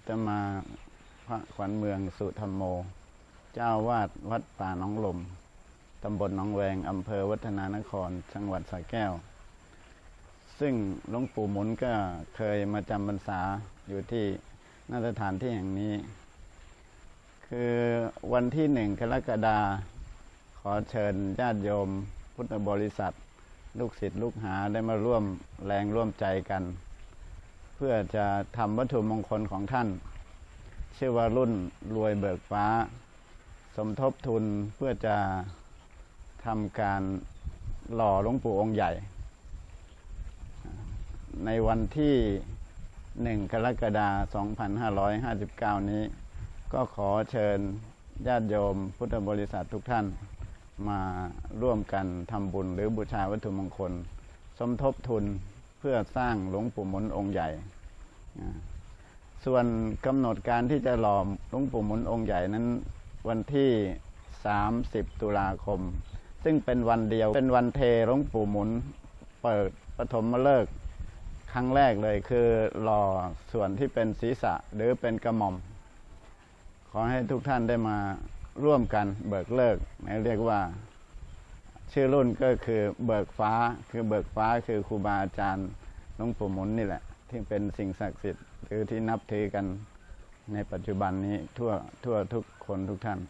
ตมาพระขวัญเมืองสุธรรมโมเจ้าวาดวัดป่าหนองลมตำบลหนองแวงอำเภอวัฒนานครจังหวัดสระแก้วซึ่งหลวงปู่หมุนก็เคยมาจำพรรษาอยู่ที่ณสถานที่แห่งนี้คือวันที่1 กรกฎาคมขอเชิญญาติโยมพุทธบริษัทลูกศิษย์ลูกหาได้มาร่วมแรงร่วมใจกันเพื่อจะทำวัตถุมงคลของท่านชื่อว่ารุ่นรวยเบิกฟ้าสมทบทุนเพื่อจะทำการหล่อหลวงปู่องค์ใหญ่ในวันที่1 กรกฎาคม 2559 นี้ก็ขอเชิญญาติโยมพุทธบริษัททุกท่านมาร่วมกันทำบุญหรือบูชาวัตถุมงคลสมทบทุนเพื่อสร้างหลวงปู่หมุนองค์ใหญ่ส่วนกำหนดการที่จะหล่อหลวงปู่หมุนองค์ใหญ่นั้นวันที่30 ตุลาคมซึ่งเป็นวันเดียวเป็นวันเทหลวงปู่หมุนเปิดปฐมฤกษ์ครั้งแรกเลยคือหล่อส่วนที่เป็นศีรษะหรือเป็นกระหม่อมขอให้ทุกท่านได้มาร่วมกันเบิกเลิกเรียกว่าชื่อรุ่นก็คือเบิกฟ้าคือเบิกฟ้าคือครูบาอาจารย์หลวงปู่หมุนนี่แหละที่เป็นสิ่งศักดิ์สิทธิ์หรือที่นับถือกันในปัจจุบันนี้ทั่วทุกคนทุกท่าน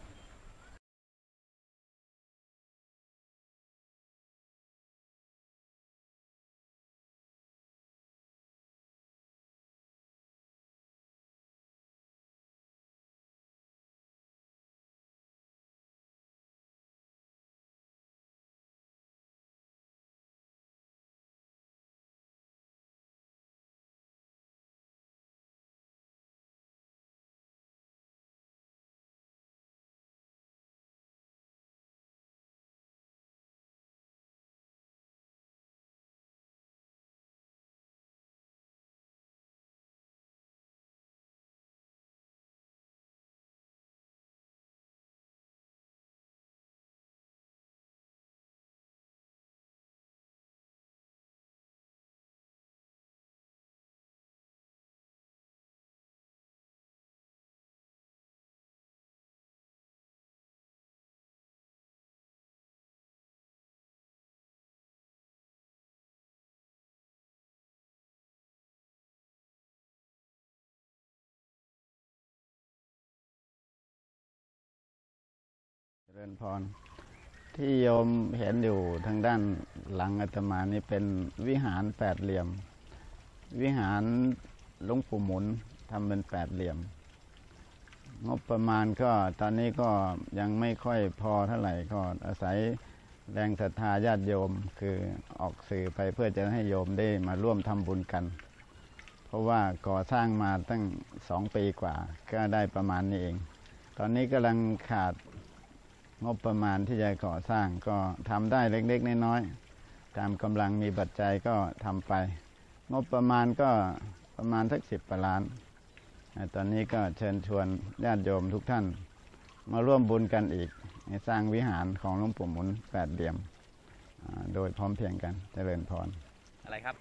เจริญพรที่โยมเห็นอยู่ทางด้านหลังอาตมานี่เป็นวิหารแปดเหลี่ยมวิหารหลวงปู่หมุนทำเป็นแปดเหลี่ยมงบประมาณก็ตอนนี้ก็ยังไม่ค่อยพอเท่าไหร่ก็อาศัยแรงศรัทธาญาติโยมคือออกสื่อไปเพื่อจะให้โยมได้มาร่วมทำบุญกันเพราะว่าก่อสร้างมาตั้ง2 ปีกว่าก็ได้ประมาณนี้เองตอนนี้กำลังขาดงบประมาณที่จะก่อสร้างก็ทำได้เล็กๆน้อยๆตามกำลังมีปัจจัยก็ทำไปงบประมาณก็ประมาณสัก10 กว่าล้านตอนนี้ก็เชิญชวนญาติโยมทุกท่านมาร่วมบุญกันอีกในสร้างวิหารของหลวงปู่หมุนแปดเหลี่ยมโดยพร้อมเพรียงกันเจริญพรอะไรครับ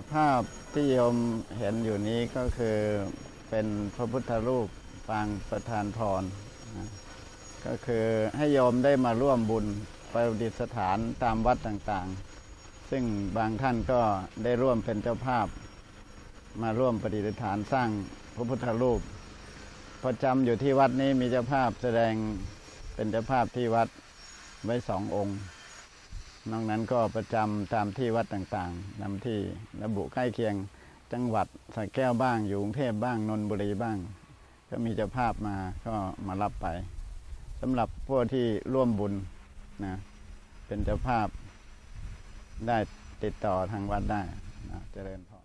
ภาพที่โยมเห็นอยู่นี้ก็คือเป็นพระพุทธรูปปางประธานพรนะก็คือให้โยมได้มาร่วมบุญประดิษฐานตามวัดต่างๆซึ่งบางท่านก็ได้ร่วมเป็นเจ้าภาพมาร่วมประดิษฐานสร้างพระพุทธรูปประจำอยู่ที่วัดนี้มีเจ้าภาพแสดงเป็นเจ้าภาพที่วัดไว้2 องค์นอกนั้นก็ประจำตามที่วัดต่างๆนำที่ระบุใกล้เคียงจังหวัดสระแก้วบ้างอยู่กรุงเทพบ้างนนทบุรีบ้างก็มีเจ้าภาพมาก็มารับไปสำหรับพวกที่ร่วมบุญนะเป็นเจ้าภาพได้ติดต่อทางวัดได้นะเจริญพร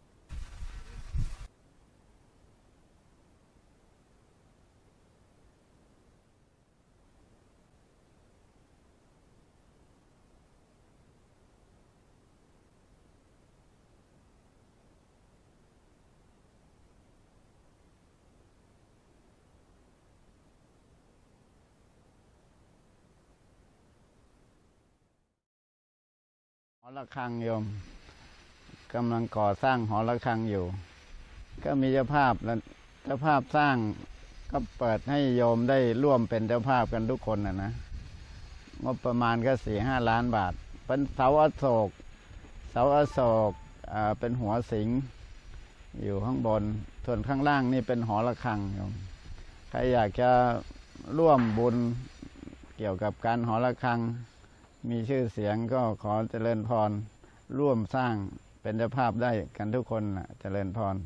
หอระฆังโยมกำลังก่อสร้างหอระฆังอยู่ก็มีเจ้าภาพและเจ้าภาพสร้างก็เปิดให้โยมได้ร่วมเป็นเจ้าภาพกันทุกคนนะงบประมาณก็4-5 ล้านบาทเป็นเสาอโศกเป็นหัวสิงอยู่ข้างบนส่วนข้างล่างนี่เป็นหอระฆังโยมใครอยากจะร่วมบุญเกี่ยวกับการหอระฆังมีชื่อเสียงก็ขอเจริญพรร่วมสร้างเป็นเจ้าภาพได้กันทุกคนนะเจริญพร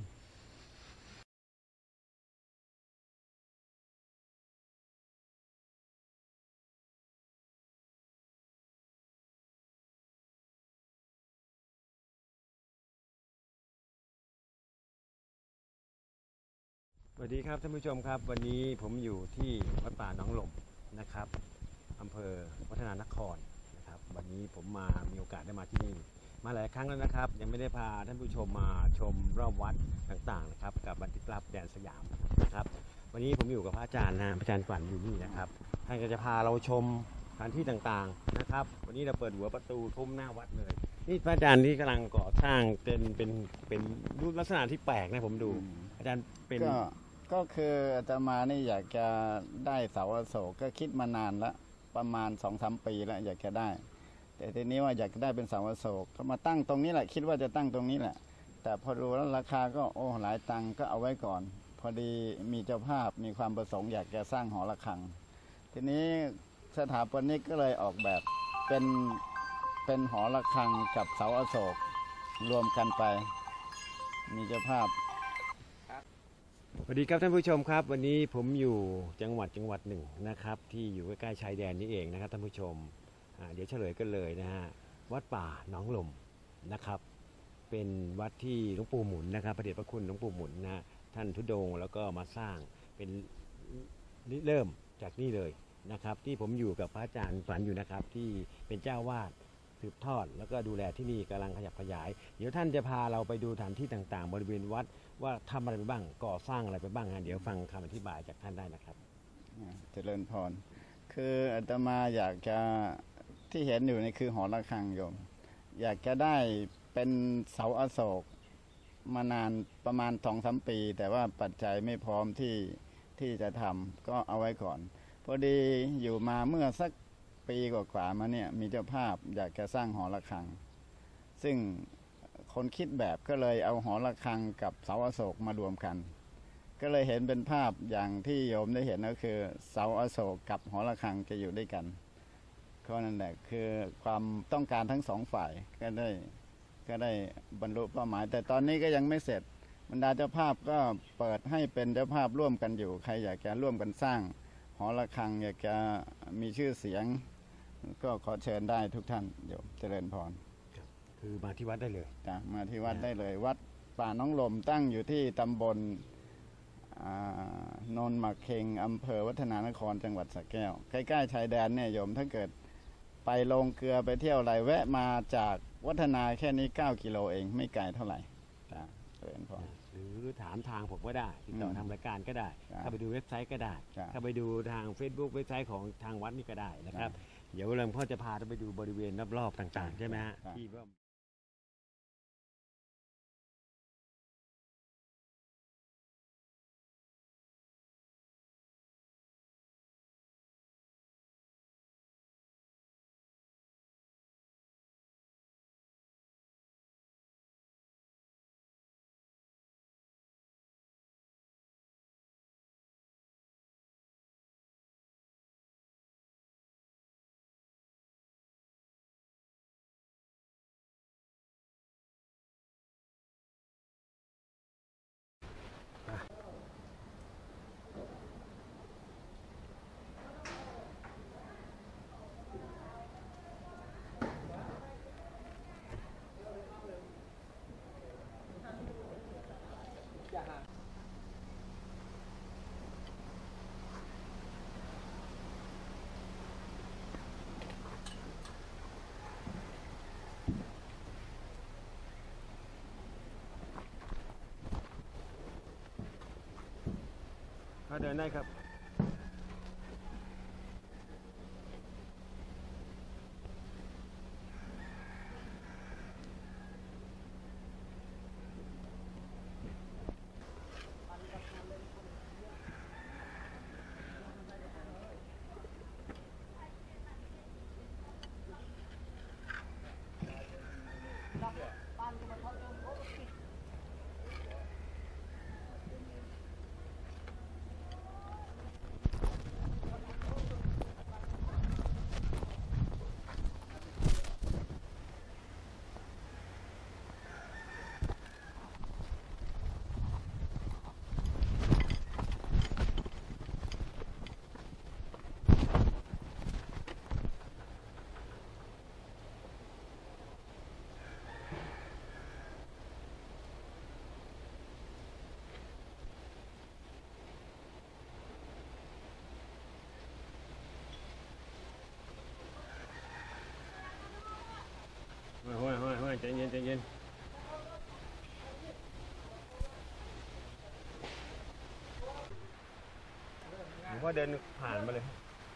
สวัสดีครับท่านผู้ชมครับวันนี้ผมอยู่ที่วัดป่าหนองหล่มนะครับอำเภอวัฒนานครนะครับวันนี้ผมมีโอกาสได้มาที่นี่มาหลายครั้งแล้วนะครับยังไม่ได้พาท่านผู้ชมมาชมรอบวัดต่างๆนะครับกับบันทึกลับแดนสยามนะครับวันนี้ผมอยู่กับพระอาจารย์พระอาจารย์ขวัญอยู่นี่นะครับท่านก็จะพาเราชมสถานที่ต่างๆนะครับวันนี้เราเปิดหัวประตูทุ่มหน้าวัดเลยนี่พระอาจารย์ที่กำลังก่อสร้างเป็นรูปลักษณะที่แปลกนะผมดูอาจารย์เป็นก็คืออาตมานี่อยากจะได้เสาอโศกก็คิดมานานแล้วประมาณ2-3 ปีแล้วอยากจะได้ แต่ทีนี้ว่าอยากจะได้เป็นเสาอโศกก็มาตั้งตรงนี้แหละคิดว่าจะตั้งตรงนี้แหละแต่พอดูแล้วราคาก็หลายตังค์ก็เอาไว้ก่อนพอดีมีเจ้าภาพมีความประสงค์อยากจะสร้างหอระฆังทีนี้สถาปนิกก็เลยออกแบบเป็นหอระฆังกับเสาอโศกรวมกันไปมีเจ้าภาพสวัสดีครับท่านผู้ชมครับวันนี้ผมอยู่จังหวัดหนึ่งนะครับที่อยู่ใกล้ๆชายแดนนี้เองนะครับท่านผู้ชมเดี๋ยวเฉลยกันเลยนะฮะวัดป่าหนองหล่มนะครับเป็นวัดที่หลวงปู่หมุนนะครับพระเดชพระคุณหลวงปู่หมุนนะท่านธุดงค์แล้วก็มาสร้างเป็นเริ่มจากนี่เลยนะครับที่ผมอยู่กับพระอาจารย์ขวัญอยู่นะครับที่เป็นเจ้าวาดสืบทอดแล้วก็ดูแลที่นี่กำลังขยับขยายเดี๋ยวท่านจะพาเราไปดูสถานที่ต่างๆบริเวณวัดว่าทำอะไรไปบ้างก่อสร้างอะไรไปบ้างเดี๋ยวฟังคำอธิบายจากท่านได้นะครับเจริญพรคืออาตมาอยากจะที่เห็นอยู่นี่คือหอระฆังโยมอยากจะได้เป็นเสาอโศกมานานประมาณ2-3 ปีแต่ว่าปัจจัยไม่พร้อมที่จะทำก็เอาไว้ก่อนพอดีอยู่มาเมื่อสักปีกว่าๆมาเนี่ยมีเจ้าภาพอยากจะสร้างหอระฆังซึ่งคนคิดแบบก็เลยเอาหอระฆังกับเสาอโศกมารวมกันก็เลยเห็นเป็นภาพอย่างที่โยมได้เห็นก็คือเสาอโศกกับหอระฆังจะอยู่ด้วยกันก็นั่นแหละคือความต้องการทั้งสองฝ่ายก็ได้บรรลุเป้าหมายแต่ตอนนี้ก็ยังไม่เสร็จบรรดาเจ้าภาพก็เปิดให้เป็นเจ้าภาพร่วมกันอยู่ใครอยากจะร่วมกันสร้างหอระฆังอยากจะมีชื่อเสียงก็ขอเชิญได้ทุกท่านโยมเจริญพรคือมาที่วัดได้เลยมาที่วัดได้เลยวัดป่าหนองหล่มตั้งอยู่ที่ตำบลนนหมักเค็งอำเภอวัฒนานครจังหวัดสระแก้วใกล้ๆชายแดนเนี่ยโยมถ้าเกิดไปลงเกลือไปเที่ยวอะไรแวะมาจากวัฒนาแค่นี้9 กิโลเองไม่ไกลเท่าไหร่เจริญพรหรือถามทางผมก็ได้ติดต่อทางรายการก็ได้เข้าไปดูเว็บไซต์ก็ได้เข้าไปดูทาง Facebook เว็บไซต์ของทางวัดนี่ก็ได้นะครับเดี๋ยวหลวงพ่อจะพาไปดูบริเวณรอบๆต่างๆใช่ไหมฮะที่ว่าเดินได้ครับห้อยใจเย็นใจเย็นผมก็เดินผ่านมาเลย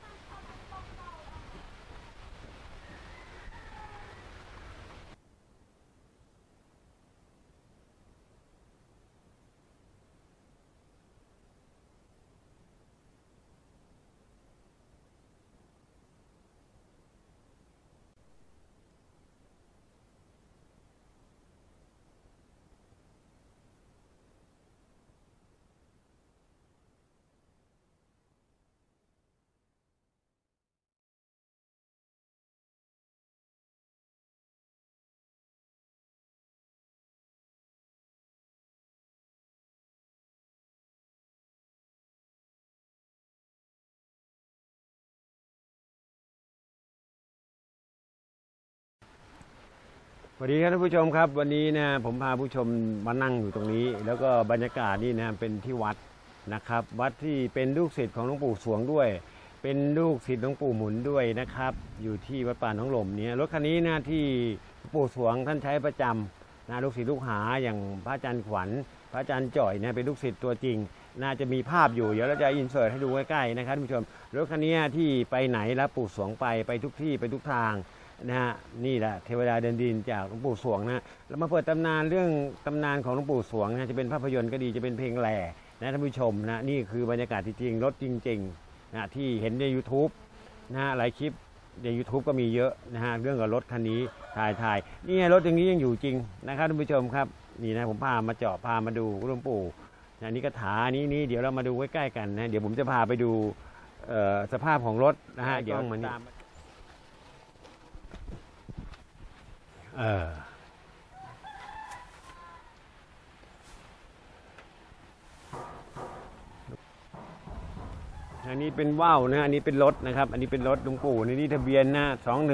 สวัสดีครับท่านผู้ชมครับวันนี้นะผมพาผู้ชมมานั่งอยู่ตรงนี้แล้วก็บรรยากาศนี่นะเป็นที่วัดนะครับวัดที่เป็นลูกศิษย์ของหลวงปู่สวงด้วยเป็นลูกศิษย์หลวงปู่หมุนด้วยนะครับอยู่ที่วัดป่าหนองหล่มเนี่ยรถคันนี้นะที่หลวงปู่สวงท่านใช้ประจำนะลูกศิษย์ลูกหาอย่างพระอาจารย์ขวัญพระอาจารย์จ่อยนะเป็นลูกศิษย์ตัวจริงน่าจะมีภาพอยู่เดี๋ยวเราจะอินเสิร์ตให้ดูใกล้ๆนะครับท่านผู้ชมรถคันนี้ที่ไปไหนแล้วปู่สวงไปทุกที่ไปทุกทางนะฮะนี่แหละเทวดาเดินดินจากหลวงปู่สวงนะเรามาเปิดตำนานเรื่องตำนานของหลวงปู่สวงนะจะเป็นภาพยนตร์ก็ดีจะเป็นเพลงแหล่นะท่านผู้ชมนะนี่คือบรรยากาศจริงๆรถจริงๆนะที่เห็นใน YouTube นะหลายคลิปใน YouTube ก็มีเยอะนะฮะเรื่องกับรถคันนี้ถ่ายนี่รถอย่างนี้ยังอยู่จริงนะครับท่านผู้ชมครับนี่นะผมพามาเจาะพามาดูหลวงปู่นะนี่กระถานี้เดี๋ยวเรามาดูใกล้ๆกันนะเดี๋ยวผมจะพาไปดูสภาพของรถนะฮะเดี๋ยวมานี่อันนี้เป็นว่าวนะอันนี้เป็นรถนะครับอันนี้เป็นรถหลวงปู่นี่ทะเบียนนะ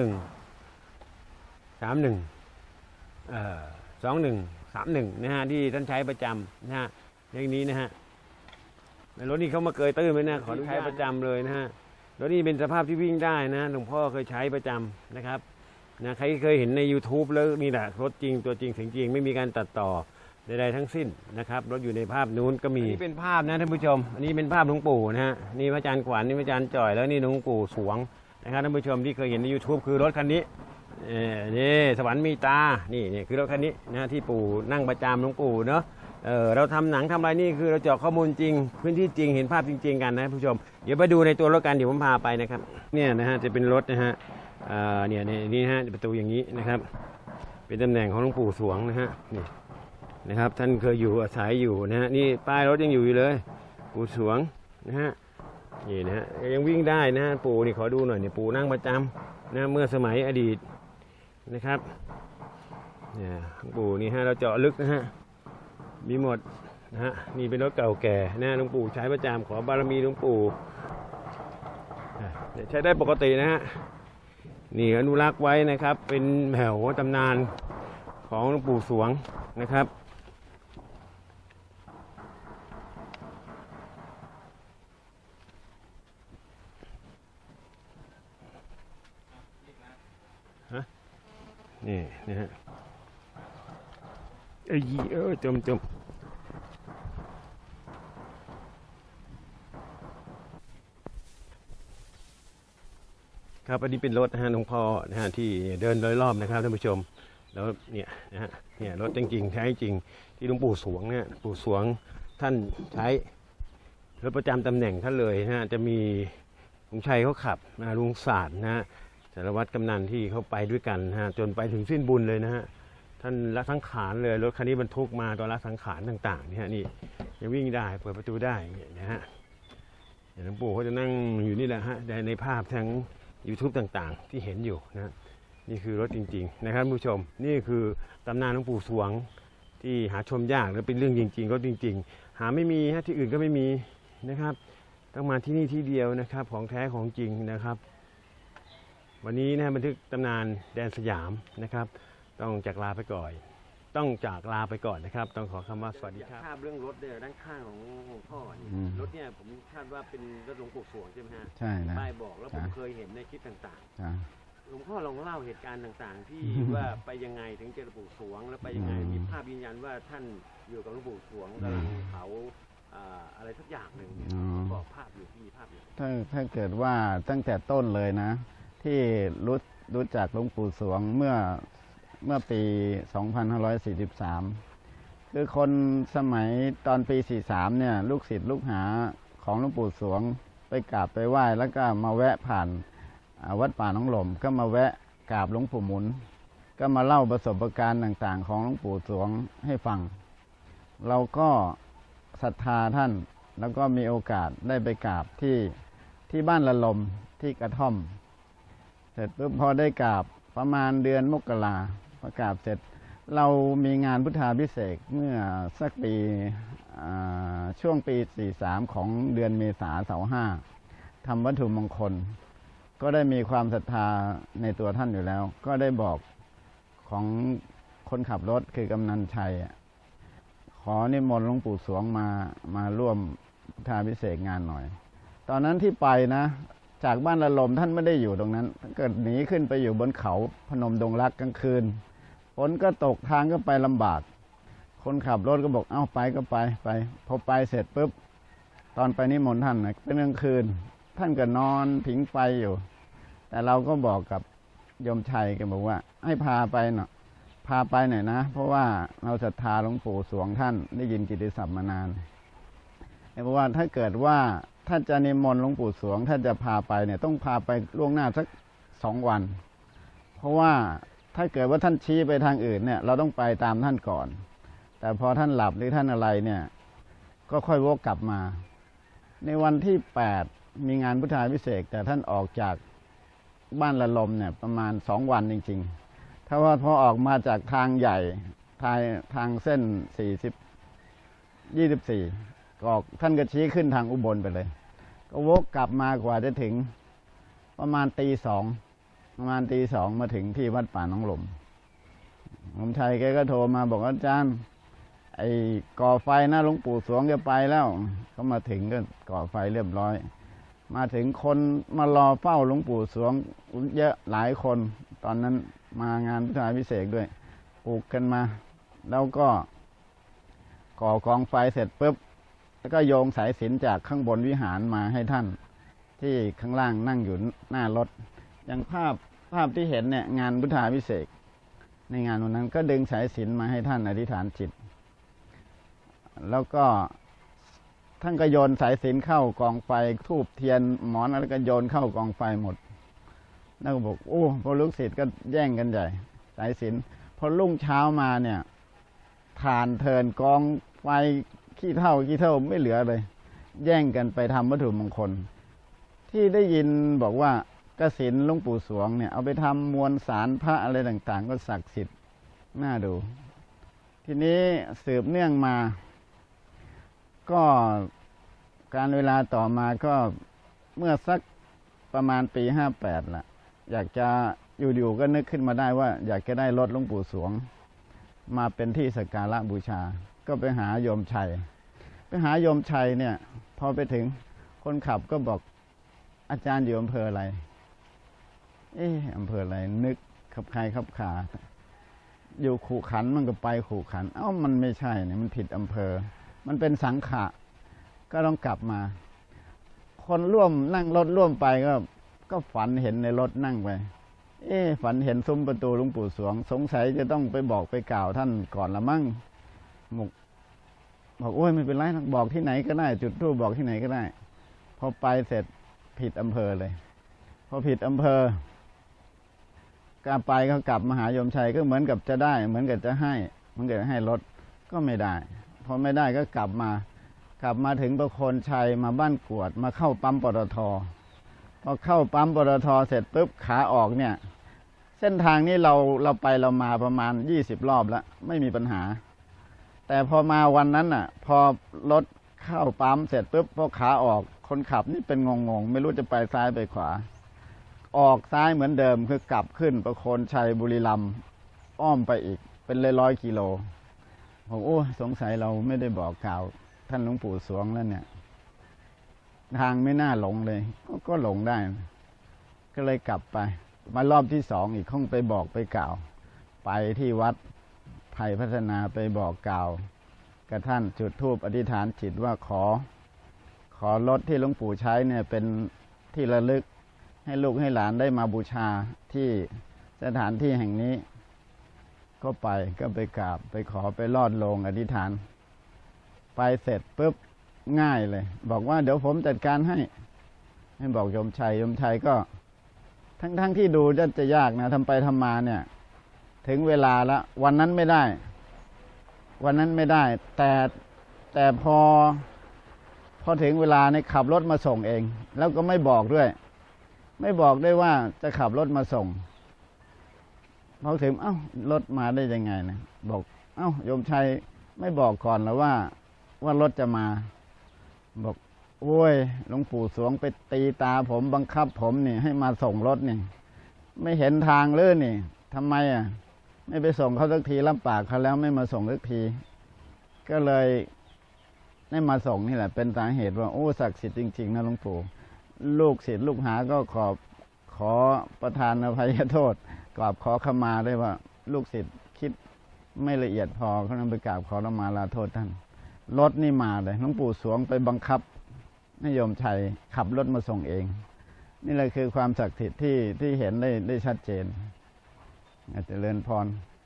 2131นะฮะที่ท่านใช้ประจำนะฮะอย่างนี้นะฮะรถนี้เขามาเกยตื้นไว้นะขอใช้ประจำเลยนะฮะรถนี้เป็นสภาพที่วิ่งได้นะหลวงพ่อเคยใช้ประจำนะครับนะใครเคยเห็นใน YouTube แล้วนี่แหละรถจริงตัวจริงเสียงจริงไม่มีการตัดต่อใดๆทั้งสิ้นนะครับรถอยู่ในภาพนู้นก็มีนี่เป็นภาพนะท่านผู้ชมอันนี้เป็นภาพหลวงปู่นะฮะนี่พระอาจารย์ขวัญนี่พระอาจารย์จ่อยแล้วนี่หลวงปู่สวงนะครับท่านผู้ชมที่เคยเห็นใน YouTube คือรถคันนี้นี่สวรรค์มีตานี่คือรถคันนี้นะที่ปู่นั่งประจำหลวงปู่เนาะเราทำหนังทำอะไรนี่คือเราเจาะข้อมูลจริงพื้นที่จริงเห็นภาพจริงๆกันนะผู้ชมเดี๋ยวไปดูในตัวรถกันเดี๋ยวผมพาไปนะครับเนี่ยนะฮะจะเป็นรถนะฮะเนี่ยนี่ฮะประตูอย่างนี้นะครับเป็นตำแหน่งของหลวงปู่สวงนะฮะนี่นะครับท่านเคยอยู่อาศัยอยู่นะฮะนี่ป้ายรถยังอยู่เลยปู่สวงนะฮะนี่นะฮะยังวิ่งได้นะฮะปู่นี่ขอดูหน่อยเนี่ยปู่นั่งประจำนะเมื่อสมัยอดีตนะครับเนี่ยหลวงปู่นี่ฮะเราเจาะลึกนะฮะมีหมดนะฮะนี่เป็นรถเก่าแก่นะหลวงปู่ใช้ประจำขอบารมีหลวงปู่ใช้ได้ปกตินะฮะนี่อนุรักษ์ไว้นะครับเป็นแถวตำนานของหลวงปู่สวงนะครับนี่นะฮะจมครับอันนี้เป็นรถนะฮะหลวงพ่อนะฮะที่เดินโดยรอบนะครับท่านผู้ชมแล้วเนี่ยนะฮะเนี่ยรถจริงๆใช้จริงที่หลวงปู่สวงเนี่ยปู่สวงท่านใช้รถประจำตำแหน่งท่านเลยนะฮะจะมีลุงชัยเขาขับนะลุงศาสตร์นะฮะสารวัตรกำนันที่เขาไปด้วยกันนะฮะจนไปถึงสิ้นบุญเลยนะฮะท่านละสังขารเลยรถคันนี้บรรทุกมาตอนละสังขารต่างๆนี่ฮะนี่ยังวิ่งได้เปิดประตูได้นะฮะหลวงปู่เขาจะนั่งอยู่นี่แหละฮะในภาพทั้งYouTube ต่างๆที่เห็นอยู่นะนี่คือรถจริงๆนะครับผู้ชมนี่คือตำนานหลวงปู่สวงที่หาชมยากและเป็นเรื่องจริงๆรถจริงๆหาไม่มีฮะที่อื่นก็ไม่มีนะครับต้องมาที่นี่ที่เดียวนะครับของแท้ของจริงนะครับวันนี้นะบันทึกตำนานแดนสยามนะครับต้องจากลาไปก่อนนะครับต้องขอคำว่าสวัสดีครับภาพเรื่องรถเนี่ยด้านข้างของหลวงพ่อนี่รถเนี่ยผมคาดว่าเป็นรถหลวงปู่สวงใช่ไหมฮะใช่นะป้ายบอกแล้วผมเคยเห็นในคลิปต่างๆหลวงพ่อลองเล่าเหตุการณ์ต่างๆที่ว่าไปยังไงถึงเจอหลวงปู่สวงแล้วไปยังไงมีภาพยืนยันว่าท่านอยู่กับหลวงปู่สวงกำลังเผาอะไรสักอย่างหนึ่งบอกภาพอยู่ที่ภาพอยู่ถ้าเกิดว่าตั้งแต่ต้นเลยนะที่รู้จักหลวงปู่สวงเมื่อปี 2543 คือคนสมัยตอนปี 43 เนี่ยลูกศิษย์ลูกหาของหลวงปู่สวงไปกราบไปไหว้แล้วก็มาแวะผ่านวัดป่าหนองหล่มก็มาแวะกราบหลวงปู่หมุนก็มาเล่าประสบการณ์ต่างๆของหลวงปู่สวงให้ฟังเราก็ศรัทธาท่านแล้วก็มีโอกาสได้ไปกราบที่บ้านละลมที่กระท่อมเสร็จปุ๊บพอได้กราบประมาณเดือนมกราประกาศเสร็จเรามีงานพุทธาภิเษกเมื่อสักปีช่วงปี 43 ของเดือนเมษาเสาห้าทำวัตถุมงคลก็ได้มีความศรัทธาในตัวท่านอยู่แล้วก็ได้บอกของคนขับรถคือกำนันชัยขอนิมนต์หลวงปู่สวงมาร่วมพุทธาภิเษกงานหน่อยตอนนั้นที่ไปนะจากบ้านละลมท่านไม่ได้อยู่ตรงนั้นเกิดหนีขึ้นไปอยู่บนเขาพนมดงรักกลางคืนฝนก็ตกทางก็ไปลำบากคนขับรถก็บอกเอาไปก็ไปพอไปเสร็จปุ๊บตอนไปนิมนต์ท่านนะเป็นกลางคืนท่านก็นอนผิงไฟอยู่แต่เราก็บอกกับโยมชัยแกบอกว่าให้พาไปหน่อยนะเพราะว่าเราศรัทธาหลวงปู่สวงท่านได้ยินกิตติศัพท์มานานเพราะว่าถ้าเกิดว่าถ้าจะนิมนต์หลวงปู่สวงถ้าจะพาไปเนี่ยต้องพาไปล่วงหน้าสัก2 วันเพราะว่าถ้าเกิดว่าท่านชี้ไปทางอื่นเนี่ยเราต้องไปตามท่านก่อนแต่พอท่านหลับหรือท่านอะไรเนี่ยก็ค่อยวกกลับมาในวันที่8มีงานพุทธาภิเษกแต่ท่านออกจากบ้านละลมเนี่ยประมาณ2 วันจริงๆถ้าว่าพอออกมาจากทางใหญ่ทางเส้น24ก็ท่านก็ชี้ขึ้นทางอุบลไปเลยก็วกกลับมากว่าจะถึงประมาณตี 2มาถึงที่วัดป่าหนองหล่มหลวงชัยแกก็โทรมาบอกอาจารย์ไอ้ก่อไฟนะหลวงปู่สวงจะไปแล้วก็มาถึงก็ก่อไฟเรียบร้อยมาถึงคนมารอเฝ้าหลวงปู่สวงเยอะหลายคนตอนนั้นมางานพุทธาภิเษกด้วยปลูกกันมาแล้วก็ก่อกองไฟเสร็จปุ๊บแล้วก็โยงสายสิญจน์จากข้างบนวิหารมาให้ท่านที่ข้างล่างนั่งอยู่หน้ารถอย่างภาพที่เห็นเนี่ยงานพุทธาภิเษกในงานวันนั้นก็ดึงสายสิญจน์มาให้ท่านอธิษฐานจิตแล้วก็ท่านก็โยนสายสิญจน์เข้ากองไฟธูปเทียนหมอนแล้วก็โยนเข้ากองไฟหมดแล้วก็บอกโอ้พอลูกศิษย์ก็แย่งกันใหญ่สายสิญจน์พอรุ่งเช้ามาเนี่ยฐานเทินกองไฟขี้เท่าไม่เหลือเลยแย่งกันไปทำวัตถุมงคลที่ได้ยินบอกว่ากสิณหลวงปู่สวงเนี่ยเอาไปทำมวลสารพระอะไรต่างๆก็ศักดิ์สิทธิ์น่าดูทีนี้สืบเนื่องมาก็การเวลาต่อมาก็เมื่อสักประมาณปี58ล่ะอยากจะอยู่ๆก็นึกขึ้นมาได้ว่าอยากจะได้รถหลวงปู่สวงมาเป็นที่สักการะบูชาก็ไปหาโยมชัยเนี่ยพอไปถึงคนขับก็บอกอาจารย์อยู่อำเภออะไรอำเภออะไรนึกขับใครขับขาอยู่ขู่ขันมันก็ไปขู่ขันเอ้ามันไม่ใช่เนี่ยมันผิดอำเภอมันเป็นสังขะก็ต้องกลับมา คนร่วมนั่งรถร่วมไปก็ฝันเห็นในรถนั่งไปฝันเห็นซุ้มประตูหลวงปู่สวงสงสัยจะต้องไปบอกไปกล่าวท่านก่อนละมั่งบอกโอ้ยไม่เป็นไรบอกที่ไหนก็ได้จุดธูปบอกที่ไหนก็ได้พอไปเสร็จผิดอำเภอเลยพอผิดอำเภอกลับไปเขากลับมาหาโยมชัยก็เหมือนกับจะได้เหมือนกับจะให้เหมือนกับให้รถก็ไม่ได้พอไม่ได้ก็กลับมาถึงประโคนชัยมาบ้านกวดมาเข้าปั๊มปตทพอเข้าปั๊มปตทเสร็จปุ๊บขาออกเนี่ยเส้นทางนี้เราไปเรามาประมาณ20 รอบแล้วไม่มีปัญหาแต่พอมาวันนั้นน่ะพอรถเข้าปั๊มเสร็จปุ๊บพอขาออกคนขับนี่เป็นงงไม่รู้จะไปซ้ายไปขวาออกซ้ายเหมือนเดิมคือกลับขึ้นประโคนชัยบุรีรัมย์อ้อมไปอีกเป็น100 กิโลผมโอ้สงสัยเราไม่ได้บอกกล่าวท่านหลวงปู่สวงแล้วเนี่ยทางไม่น่าหลงเลยก็หลงได้ก็เลยกลับไปมารอบที่2อีกคงไปบอกไปกล่าวไปที่วัดไผ่พัฒนาไปบอกกล่าวกับท่านจุดธูปอธิษฐานจิตว่าขอรถที่หลวงปู่ใช้เนี่ยเป็นที่ระลึกให้ลูกให้หลานได้มาบูชาที่สถานที่แห่งนี้ก็ไปกราบไปขอไปลอดโลงอธิษฐานไปเสร็จปุ๊บง่ายเลยบอกว่าเดี๋ยวผมจัดการให้บอกโยมชัยก็ทั้งที่ดูจะยากนะทำไปทำมาเนี่ยถึงเวลาแล้ววันนั้นไม่ได้แต่พอถึงเวลาเนี่ยขับรถมาส่งเองแล้วก็ไม่บอกด้วยว่าจะขับรถมาส่งพอถึงรถมาได้ยังไงนะบอกโยมชัยไม่บอกก่อนหรือว่ารถจะมาบอกโอ้ยหลวงปู่สวงไปตีตาผมบังคับผมนี่ให้มาส่งรถนี่ไม่เห็นทางเลยนี่ทำไมไม่ไปส่งเขาสักทีรับปากเขาแล้วไม่มาส่งสักทีก็เลยได้มาส่งนี่แหละเป็นสาเหตุว่าโอ้ศักดิ์สิทธิ์จริงๆนะหลวงปู่ลูกศิษย์ลูกหาก็ขอประทานอภัยโทษกราบขอขมาด้วยว่าลูกศิษย์คิดไม่ละเอียดพอเขานำไปกราบขอละมาลาโทษท่านรถนี่มาเลยหลวงปู่สวงไปบังคับให้โยมชัยขับรถมาส่งเองนี่แหละคือความศักดิ์สิทธิ์ที่เห็นได้ชัดเจนอาจจะเจริญพร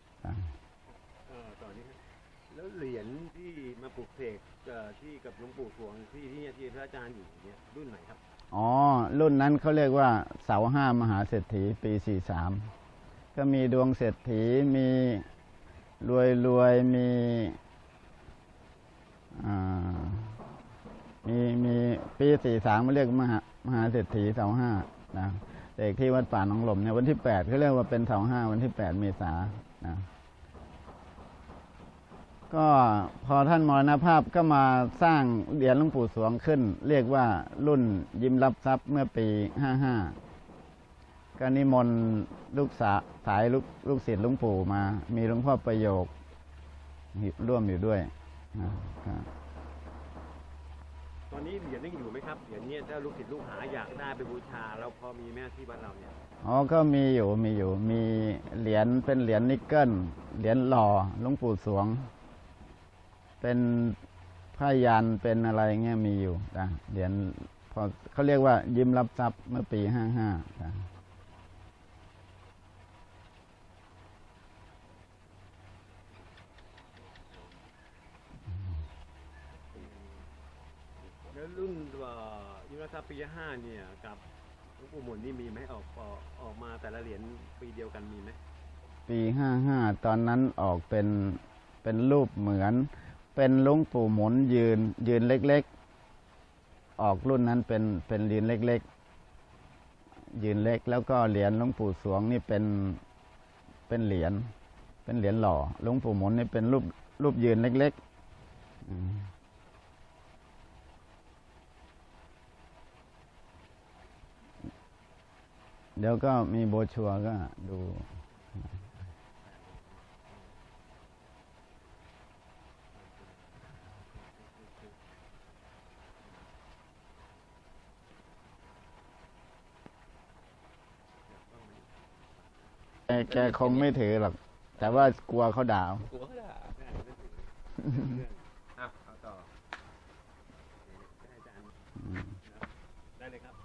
ตอนนี้แล้วเหรียญที่มาปลุกเสกที่กับหลวงปู่สวงที่พระอาจารย์อยู่เนี่ยรุ่นไหนครับรุ่นนั้นเขาเรียกว่าเสา5มหาเศรษฐีปี43ก็มีดวงเศรษฐีมีรวยมีปี43มาเรียกมหาเศรษฐีเสา5นะแต่ที่วัดป่าหนองหล่มเนี่ยวันที่8เขาเรียกว่าเป็นเสา5วันที่8เมษายนนะก็พอท่านมรณภาพก็มาสร้างเหรียญหลวงปู่สวงขึ้นเรียกว่ารุ่นยิ้มรับทรัพย์เมื่อปี55ก็นิมนต์สายลูกศิษย์หลวงปู่มามีหลวงพ่อประโยคร่วมอยู่ด้วยนะครับตอนนี้เหรียญยังอยู่ไหมครับเหรียญนี้ถ้าลูกศิษย์ลูกหาอยากได้ไปบูชาเราพอมีแม่ที่บ้านเราเนี่ยก็มีอยู่มีเหรียญเป็นเหรียญนิกเกิลเหรียญหล่อหลวงปู่สวงเป็นผ้ายันเป็นอะไรเงี้ยมีอยู่นะเหรียญพอเขาเรียกว่ายิ้มรับทรัพย์เมื่อปี55นะแล้วรุ่นยิ้มรับทรัพย์ปี5เนี่ยกับหลวงปู่หมุนนี่มีไหมออกมาแต่ละเหรียญปีเดียวกันมีไหมปี55ตอนนั้นออกเป็นรูปเหมือนเป็นหลวงปู่หมุนยืนเล็กๆออกรุ่นนั้นเป็นยืนเล็กๆยืนเล็กแล้วก็เหรียญหลวงปู่สวงนี่เป็นเหรียญหล่อหลวงปู่หมุนนี่เป็นรูปยืนเล็กๆเดี๋ยวก็มีโบชัวก็ดูแกคงไม่ถือหรอกแต่ว่ากลัวเขาด่ากลัวเขาด่าเอาต่อได้เลยครับ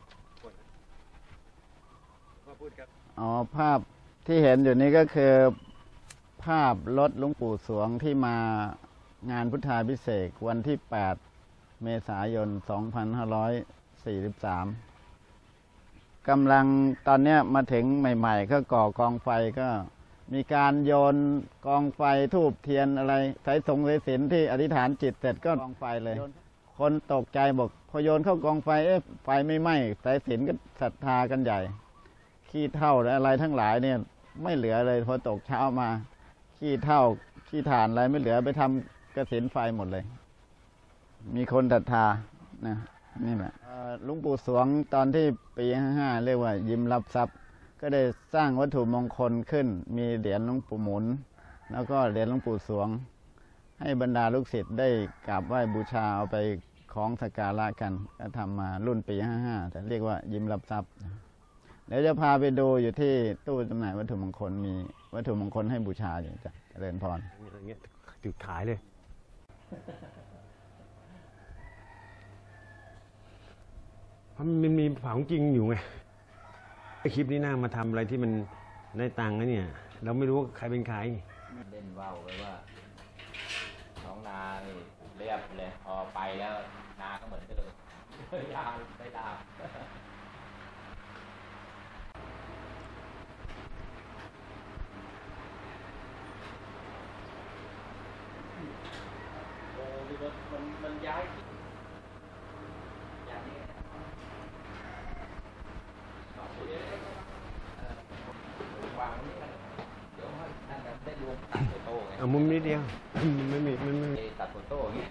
มาพูดครับอ๋อภาพที่เห็นอยู่นี้ก็คือภาพรถหลวงปู่สวงที่มางานพุทธาภิเษกวันที่ 8 เมษายน 2543กำลังตอนเนี้ยมาถึงใหม่ๆก็ก่อกองไฟก็มีการโยนกองไฟทูบเทียนอะไรสายสิญจน์ที่อธิษฐานจิตเสร็จก็กองไฟเลย คนตกใจบอกพอโยนเข้ากองไฟไฟไม่ไหม้สายสิญจน์ก็ศรัทธากันใหญ่ขี้เถ้าอะไรทั้งหลายเนี่ยไม่เหลือเลยพอตกเช้ามาขี้เถ้าขี้ถ่านอะไรไม่เหลือไปทำกสิณไฟหมดเลย มีคนศรัทธานะนี่แหละหลวงปู่สวงตอนที่ปี 55เรียกว่ายิ้มรับทรัพย์ก็ได้สร้างวัตถุมงคลขึ้นมีเหรียญหลวงปู่หมุนแล้วก็เหรียญหลวงปู่สวงให้บรรดาลูกศิษย์ได้กราบไหว้บูชาเอาไปของสักการะกันก็ทำมารุ่นปี 55แต่เรียกว่ายิ้มรับทรัพย์เดี๋ยวจะพาไปดูอยู่ที่ตู้จำหน่ายวัตถุมงคลมีวัตถุมงคลให้บูชาอยู่จ้ะเจริญพรอย่างเงี้ยจุดขายเลยเพราะมันมีของจริงอยู่ไงไอคลิปนี้น่ามาทำอะไรที่มันได้ตังค์นะเนี่ยเราไม่รู้ว่าใครเป็นใครเล่นว่าวไว้ว่าน้องนานี่เรียบเลยพอไปแล้วนาก็เหมือนเดิมยาวได้ดาวโอ้ยมันย้ายอย่างนี้วางนี่กันเดี๋ยวท่านได้รวมตัดโต้ไงเอามุมนี้เดียวมันไม่มีมันไม่ตัดโต้อย่างเงี้ย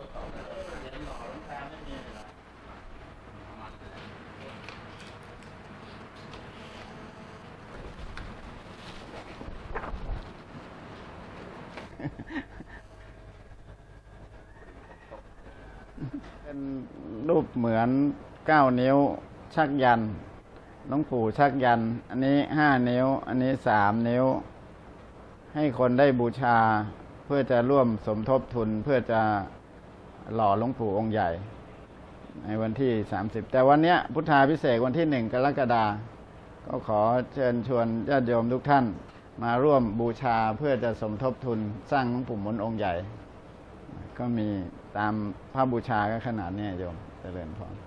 เป็นรูปเหมือน9 นิ้วชักยันต์หลวงปู่ชักยันต์อันนี้5 นิ้วอันนี้3 นิ้วให้คนได้บูชาเพื่อจะร่วมสมทบทุนเพื่อจะหล่อหลวงปู่องค์ใหญ่ในวันที่30แต่วันเนี้ยพุทธาภิเษกวันที่1 กรกฎาคมก็ขอเชิญชวนญาติโยมทุกท่านมาร่วมบูชาเพื่อจะสมทบทุนสร้างหลวงปู่หมุนองค์ใหญ่ก็มีตามพระบูชาก็ขนาดนี้โยมเจริญพร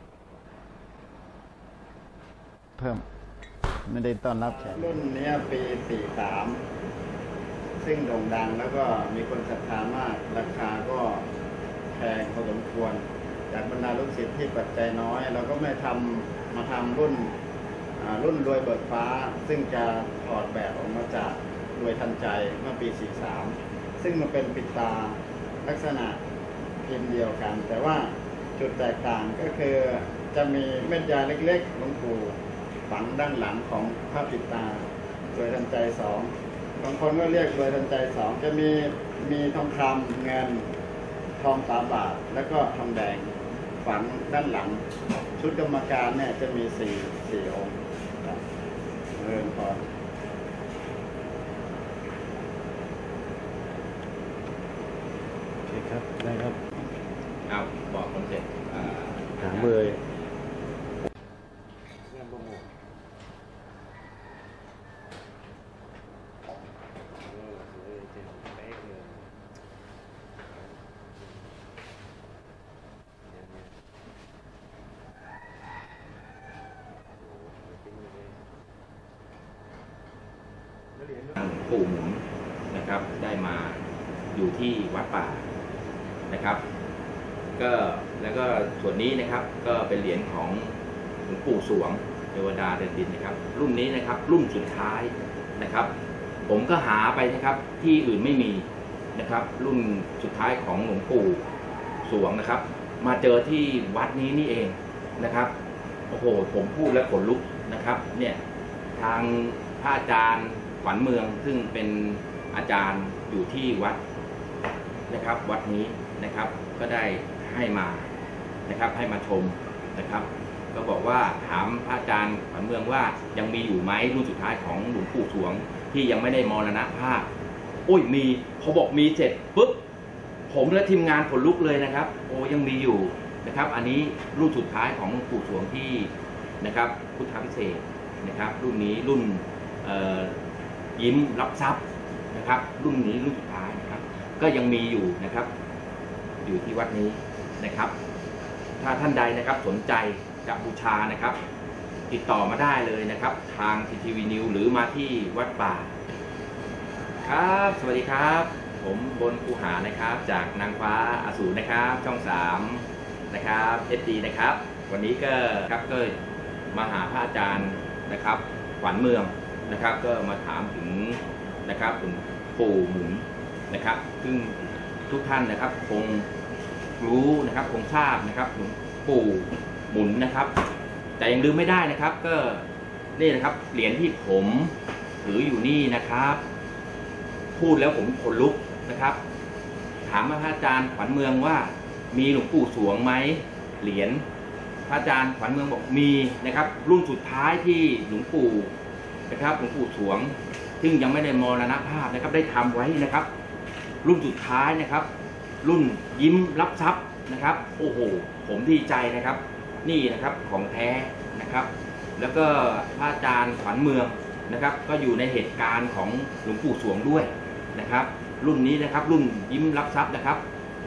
เพิ่มไม่ได้ต้อนรับแขกรุ่นนี้ปี 43ซึ่งโด่งดังแล้วก็มีคนศรัทธามากราคาก็แพงพอสมควรจากบรรดาลูกศิษย์ที่ปัจจัยน้อยเราก็ไม่มาทำรุ่นรวยเบิกฟ้าซึ่งจะถอดแบบออกมาจากรวยทันใจเมื่อปี 43ซึ่งมันเป็นปิดตาลักษณะพิมพ์เดียวกันแต่ว่าจุดแตกต่างก็คือจะมีเม็ดยาเล็กๆหลวงปู่ฝังด้านหลังของพระปิดตารวยทันใจ2บางคนก็เรียกรวยทันใจ2จะมีทองคำเงินทอง3 บาทแล้วก็ทองแดงฝังด้านหลังชุดกรรมการเนี่ยจะมี4 องค์เริ่มพอโอเคครับได้ครับเอาบอกคนเสร็จหาเบอร์ปู่หมุนนะครับได้มาอยู่ที่วัดป่านะครับแล้วก็ส่วนนี้นะครับก็เป็นเหรียญของหลวงปู่สวงเทวดาเดินดินนะครับรุ่นนี้นะครับรุ่นสุดท้ายนะครับผมก็หาไปนะครับที่อื่นไม่มีนะครับรุ่นสุดท้ายของหลวงปู่สวงนะครับมาเจอที่วัดนี้นี่เองนะครับโอ้โหผมพูดแล้วขนลุกนะครับเนี่ยทางพระอาจารย์ขวัญเมืองซึ่งเป็นอาจารย์อยู่ที่วัดนะครับวัดนี้นะครับก็ได้ให้มานะครับให้มาชมนะครับก็บอกว่าถามพระอาจารย์ขวัญเมืองว่ายังมีอยู่ไหมรุ่นสุดท้ายของหลวงปู่สวงที่ยังไม่ได้มรณภาพโอ้ยมีเขาบอกมีเสร็จปุ๊บผมและทีมงานขนลุกเลยนะครับโอ้ยังมีอยู่นะครับอันนี้รุ่นสุดท้ายของหลวงปู่สวงที่นะครับพุทธพิเศษกนะครับรุ่นนี้รุ่นยิ้มรับทรัพย์นะครับรุ่นนี้รุ่นสุดท้ายนะครับก็ยังมีอยู่นะครับอยู่ที่วัดนี้นะครับถ้าท่านใดนะครับสนใจจะบูชานะครับติดต่อมาได้เลยนะครับทาง TTV News หรือมาที่วัดป่าครับสวัสดีครับผมบนคูหานะครับจากนางฟ้าอสูรนะครับช่อง3นะครับSDนะครับวันนี้ก็ครับก็มาหาพระอาจารย์นะครับขวัญเมืองนะครับก็มาถามถึงนะครับถึงปู่หมุนนะครับซึ่งทุกท่านนะครับคงรู้นะครับคงทราบนะครับถึงปู่หมุนนะครับแต่ยังลืมไม่ได้นะครับก็นี่นะครับเหรียญที่ผมถืออยู่นี่นะครับพูดแล้วผมขนลุกนะครับถามพระอาจารย์ขวัญเมืองว่ามีหลวงปู่สวงไหมเหรียญพระอาจารย์ขวัญเมืองบอกมีนะครับรุ่นสุดท้ายที่หลวงปู่นะครับหลวงปู่สวงซึ่งยังไม่ได้มรณภาพนะครับได้ทำไว้นะครับรุ่นสุดท้ายนะครับรุ่นยิ้มรับทรัพย์นะครับโอ้โหผมดีใจนะครับนี่นะครับของแท้นะครับแล้วก็พระอาจารย์ขวัญเมืองนะครับก็อยู่ในเหตุการณ์ของหลวงปู่สวงด้วยนะครับรุ่นนี้นะครับรุ่นยิ้มรับทรัพย์นะครับ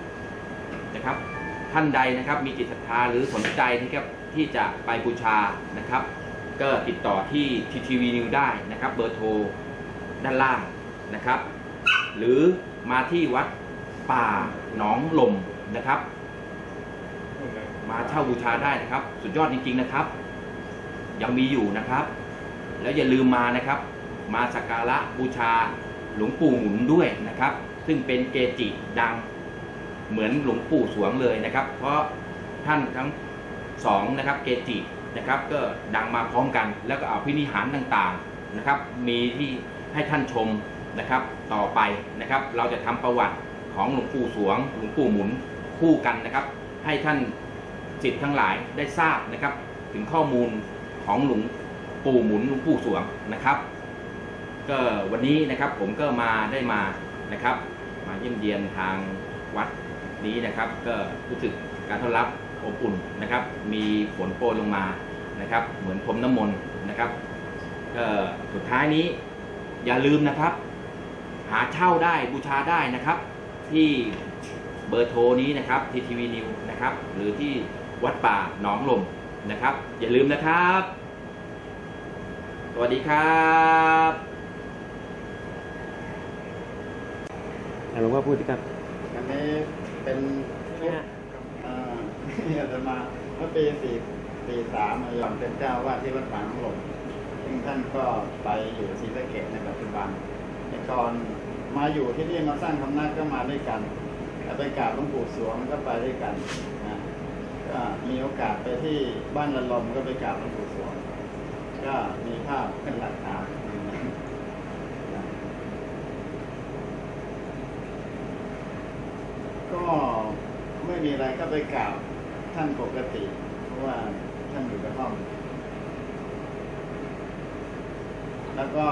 ท่านใดนะครับมีจิตศรัทธาหรือสนใจที่จะไปบูชานะครับก็ติดต่อที่ TTV News ได้นะครับเบอร์โทรด้านล่างนะครับหรือมาที่วัดป่าหนองลมนะครับมาเช่าบูชาได้นะครับสุดยอดจริงๆนะครับยังมีอยู่นะครับแล้วอย่าลืมมานะครับมาสักการะบูชาหลวงปู่หมุนด้วยนะครับซึ่งเป็นเกจิดังเหมือนหลวงปู่สวงเลยนะครับเพราะท่านทั้งสองนะครับเกจินะครับก็ดังมาพร้อมกันแล้วก็เอาพินิหารต่างๆนะครับมีที่ให้ท่านชมนะครับต่อไปนะครับเราจะทำประวัติของหลวงปู่สวงหลวงปู่หมุนคู่กันนะครับให้ท่านศิษย์ทั้งหลายได้ทราบนะครับถึงข้อมูลของหลวงปู่หมุนหลวงปู่สวงนะครับก็วันนี้นะครับผมก็ได้มานะครับมาเยี่ยมเยียนทางวัดนี้นะครับก็รู้สึกการต้อนรับอบอุ่นนะครับมีฝนโปรยลงมานะครับเหมือนพรมน้ำมนต์นะครับสุดท้ายนี้อย่าลืมนะครับหาเช่าได้บูชาได้นะครับที่เบอร์โทรนี้นะครับ TTV News นะครับหรือที่วัดป่าหนองลมนะครับอย่าลืมนะครับสวัสดีครับหลวงพ่อพูดสิครับอันนี้เป็นชุดที่อาจจะมาเมื่อปี43ยอมเป็นเจ้าวาดที่วัดป่าหนองลมซึ่งท่านก็ไปอยู่ศรีสะเกษในปัจจุบันในก่อนมาอยู่ที่นี่มาสร้างคำนักก็มาด้วยกันไปกราบหลวงปู่สวงก็ไปด้วยกันนะก็มีโอกาสไปที่บ้านละลมก็ไปกราบหลวงปู่สวงก็มีภาพเป็นหลักฐานก็ไม่มีอะไรก็ไปกราบท่านปกติเพราะว่าท่านอยู่กระท่อมแล้วก็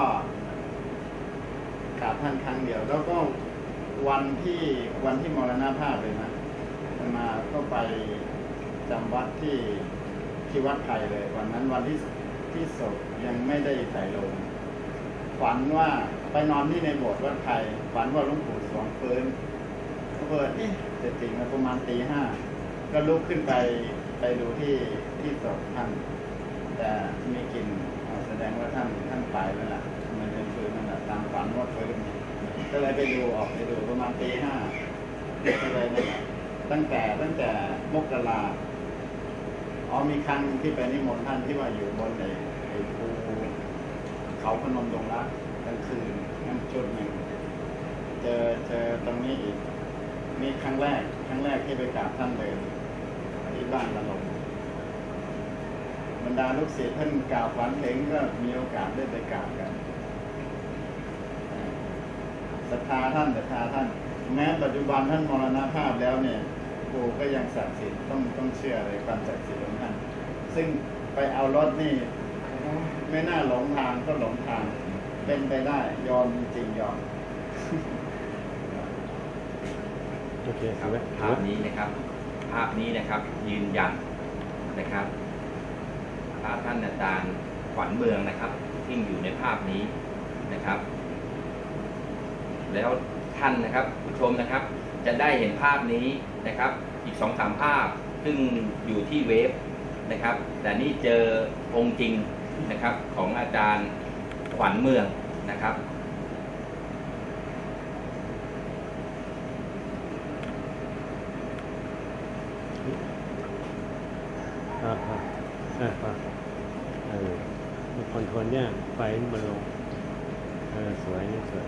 กราบท่านครั้งเดียวแล้วก็วันที่มรณภาพเลยนะมาก็ไปจำวัดที่วัดไทยเลยวันนั้นวันที่ศพยังไม่ได้ใส่ลงฝันว่าไปนอนที่ในโบสถ์วัดไทยฝันว่าหลวงปู่สวงฟื้นก็เปิดจะตื่นมาประมาณตี 5ก็ลุกขึ้นไปดูที่ศพท่านแต่มีกลิ่นแสดงว่าท่านตายแล้วล่ะมันเป็นฟื้นนั่นแหละตามฝันว่าฟื้นก็เลยไปดูประมาณตี 5ก็เลยนั่นแหละตั้งแต่มกรามีครั้งที่ไปนิมนต์ท่านที่ว่าอยู่บนไอ้ภูเขาพนมดงรักกลางคืนนั่นจุดหนึ่งเจอตรงนี้อีกนี่ครั้งแรกที่ไปกราบท่านเลยที่บ้านละลมบรรดาลูกศิษย์ท่านกล่าวฝันเห็นก็มีโอกาสได้ไปกราบกันศรัทธาท่านแม้ปัจจุบันท่านมรณภาพแล้วเนี่ยปู่ก็ยังศักดิ์สิทธิ์ต้องเชื่อเลยความศักดิ์สิทธิ์ของท่านซึ่งไปเอารถนี่ไม่น่าหลงทางก็หลงทางเป็นไปได้ยอมจริงยอมโอเคครับภาพนี้นะครับ ภาพนี้นะครับยืนยันนะครับภาพท่านอาจารย์ขวัญเมืองนะครับที่อยู่ในภาพนี้นะครับ แล้วท่านนะครับผู้ชมนะครับ จะได้เห็นภาพนี้นะครับ อีก 2-3 ภาพซึ่งอยู่ที่เว็บนะครับ แต่นี่เจอองค์จริงนะครับของอาจารย์ขวัญเมืองนะครับคอนโทรลเนี่ยไฟมันลงสวยนี่สวย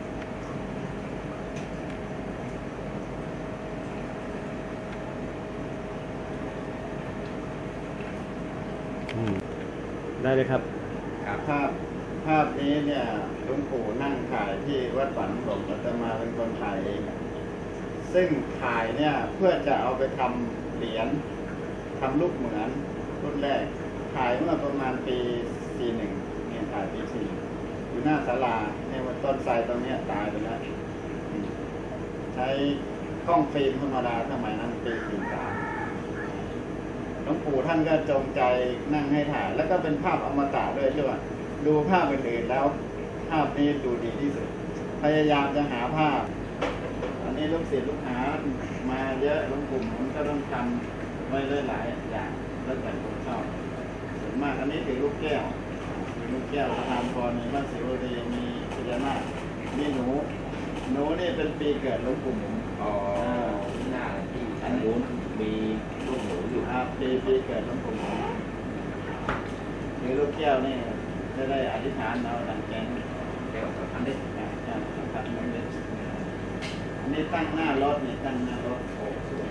ได้เลยครับภาพนี้เนี่ยหลวงปู่นั่งถ่ายที่วัดป่าน้ำหลวงอาตมาเป็นคนถ่ายเองซึ่งถ่ายเนี่ยเพื่อจะเอาไปทำเหรียญทำรูปเหมือนรุ่นแรกถ่ายเมื่อประมาณปี41เนี่ยถ่ายปี4อยู่หน้าศาลาเนี่ยว่าต้นไทรตรงเนี้ยตายไปแล้วใช้กล้องฟิล์มธรรมดาสมัยนั้นปี43หลวงปู่ท่านก็จงใจนั่งให้ถ่ายแล้วก็เป็นภาพอมตะด้วยใช่ป่ะดูภาพอื่นๆแล้วภาพนี้ดูดีที่สุดพยายามจะหาภาพอันนี้ลูกศิษย์ลูกหามาเยอะหลวงปู่มันก็ต้องทำไว้หลายอย่างแล้วแต่คนชอบส่วนมากอันนี้ถือลูกแก้วประธานพรมีพระศิวลีมีพญานาคมีหนูนี่เป็นปีเกิดหลวงปู่หมุนอ๋อหน้าที่อันนู้นมีลูกหนูอยู่ปีเกิดหลวงปู่หมุนหรือลูกแก้วนี่จะได้อธิษฐานเอาดังใจแก้วสำคัญได้อันนี้ตั้งหน้ารถนี่ตั้งหน้ารถโอ้สวย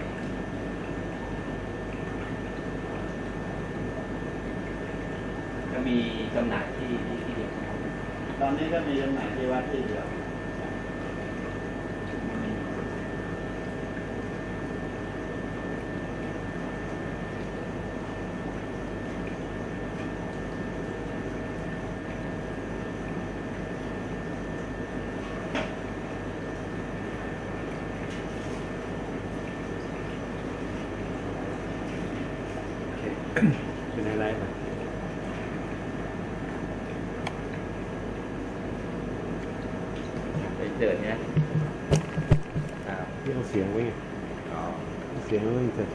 ก็มีจำหน่ายที่เดียวตอนนี้ก็มีจำหน่ายที่วัดที่เดียวเป็นอะไรไปไปเจอเนี่ยที่เอาเสียงไว้ไงอ๋อเสียงมันจะ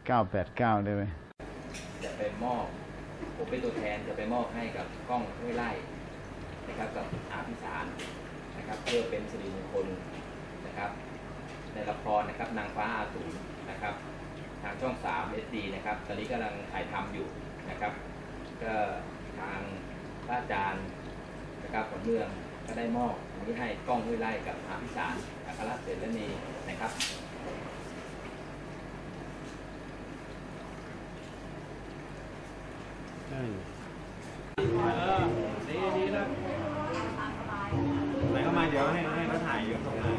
989ได้ไหมจะไปมอบผมเป็นตัวแทนจะไปมอบให้กับกล้องห้วยไร่นะครับกับอาภิสารนะครับเพื่อเป็นสิริมงคลนะครับในละครนะครับนางฟ้าอาสูรนะครับทางช่อง3 SD นะครับตอนนี้กำลังถ่ายทำอยู่นะครับก็ทางพระอาจารย์นะครับของเมืองก็ได้มอบอันนี้ให้กล้องห้วยไร่กับอาภิสารอัครเสรณีนะครับดีแล้วไหนก็มาเดี๋ยวให้เขาถ่ายอยู่ตรงไหน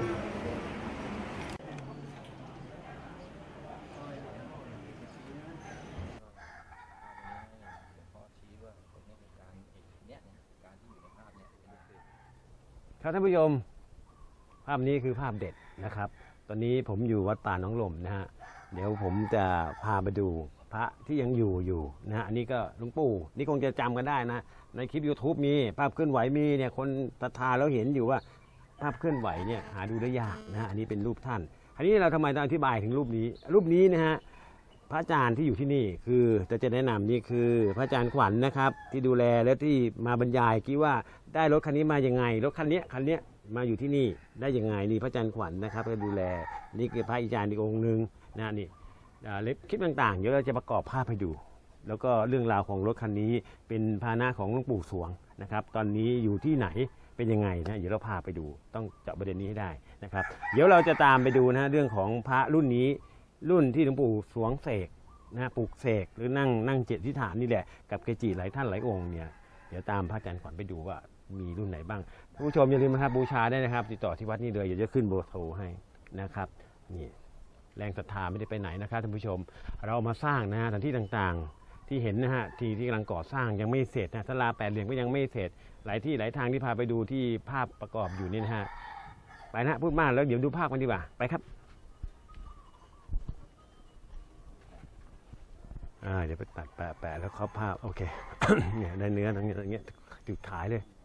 ครับท่านผู้ชมภาพนี้คือภาพเด็ดนะครับตอนนี้ผมอยู่วัดป่าหนองหล่มนะฮะเดี๋ยวผมจะพาไปดูพระที่ยังอยู่นะฮะอันนี้ก็หลวงปู่นี่คงจะจำกันได้นะในคลิป YouTube มีภาพเคลื่อนไหวมีเนี่ยคนศรัทธาแล้วเห็นอยู่ว่าภาพเคลื่อนไหวเนี่ยหาดูได้ยากนะฮะอันนี้เป็นรูปท่านอันนี้เราทำไมต้องอธิบายถึงรูปนี้นะฮะพระอาจารย์ที่อยู่ที่นี่คือจะแนะนำนี่คือพระอาจารย์ขวัญนะครับที่ดูแลและที่มาบรรยายคิดว่าได้รถคันนี้มายังไงรถคันนี้มาอยู่ที่นี่ได้ยังไงนี่พระอาจารย์ขวัญนะครับก็ดูแลนี่คือพระอาจารย์อีกองค์หนึ่งนะนี่คลิปต่างๆเดี๋ยวเราจะประกอบภาพให้ดูแล้วก็เรื่องราวของรถคันนี้เป็นพาหนะของหลวงปู่สวงนะครับตอนนี้อยู่ที่ไหนเป็นยังไงนะเดี๋ยวเราพาไปดูต้องเจาะประเด็นนี้ให้ได้นะครับเดี๋ยวเราจะตามไปดูนะเรื่องของพระรุ่นนี้รุ่นที่หลวงปู่สวงเสกนะปลูกเสกหรือนั่งเจตที่ฐานนี่แหละกับเกจิหลายท่านหลายองค์เนี่ยเดี๋ยวตามพระอาจารย์ขวัญไปดูว่ามีรุ่นไหนบ้างท่านผู้ชมอย่าลืมนะครับบูชาได้นะครับติดต่อที่วัดนี่เลยเดี๋ยวจะขึ้นเบอร์โทรให้นะครับนี่แรงศรัทธาไม่ได้ไปไหนนะครับท่านผู้ชมเรามาสร้างนะสถานที่ต่างๆที่เห็นนะฮะที่กำลังก่อสร้างยังไม่เสร็จนะศาลา8 เหลี่ยมก็ยังไม่เสร็จหลายที่หลายทางที่พาไปดูที่ภาพประกอบอยู่นี่นะฮะไปนะพูดมากแล้วเดี๋ยวดูภาพกันดีกว่าไปครับเดี๋ยวไปตัดแปะแล้วเขาภาพโอเค เนี่ยได้เนื้อตรงนี้จุดขายเลย